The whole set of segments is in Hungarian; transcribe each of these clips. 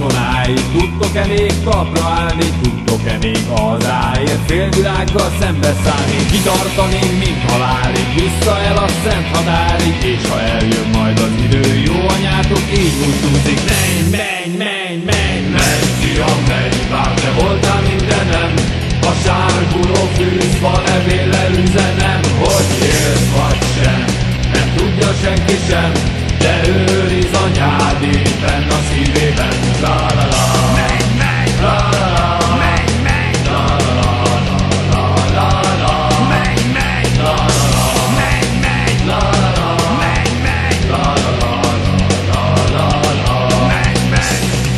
katonái, tudtok-e még talpra állni, tudtok-e még hazáért félvilággal szembeszállni, kitartani, mint halálig, vissza el a szent határig, és ha eljön majd az idő, jó anyátok így búcsúzik. Menj, menj, menj, menj, menj, fiam, menj, bár te voltál mindenem, a sárguló fűzfa levéllel üzenem, hogy élsz vagy sem, nem tudja senki sem, de őriz anyád éppen a szívében. La la la, menj, menj, la la la, menj, menj, la la la, la la la, menj, menj, la la la, menj, menj, la la la, menj, menj, la la la, la la la, menj, menj.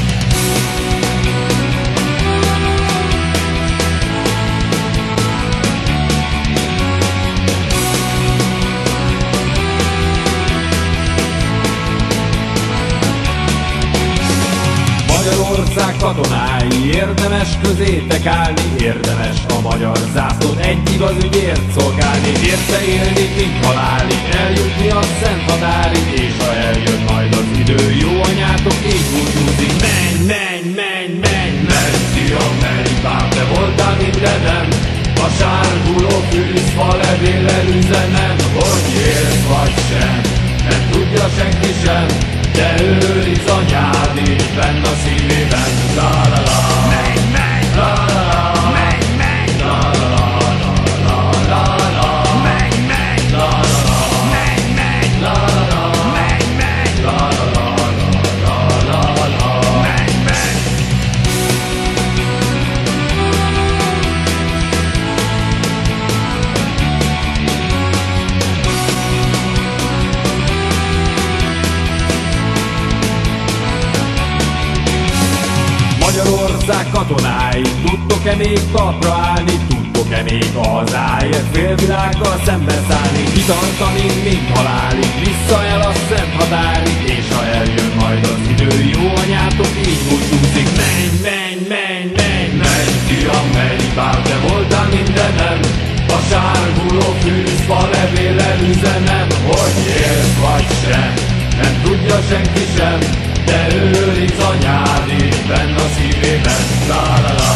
Magyarország katonái, érdemes közétek állni, érdemes a magyar zászlót egy igaz ügyért szolgálni, érte élni, mint halálig, eljutni a szent határig, és ha eljön majd az idő, jó anyátok így búcsúzik. Menj, menj, menj, menj, menj, fiam, menj, bár te voltál mindenem, a sárguló fűzfa levéllel üzenem, hogy élsz vagy sem, nem tudja senki sem, de őriz anyád éppen a szívében. La la la, menj, menj, la la la, menj, menj, la la la, la la la, menj, menj, la la la, menj, menj, la la la, menj, menj, la la la, la la la, menj, menj. Magyarország katonái, tudtok-e még talpra állni, tudtok-e még a hazáért félvilággal szembeszállni, kitartani, mint halálig, vissza el a szent határig, és ha eljön majd az idő, jó anyátok így búcsúzik. Menj, menj, menj, menj, menj, fiam, menj, bár te voltál mindenem, a sárguló fűzfa levéllel üzenem, hogy élsz vagy sem, nem tudja senki sem, de őriz anyád éppen a szívében. La la la.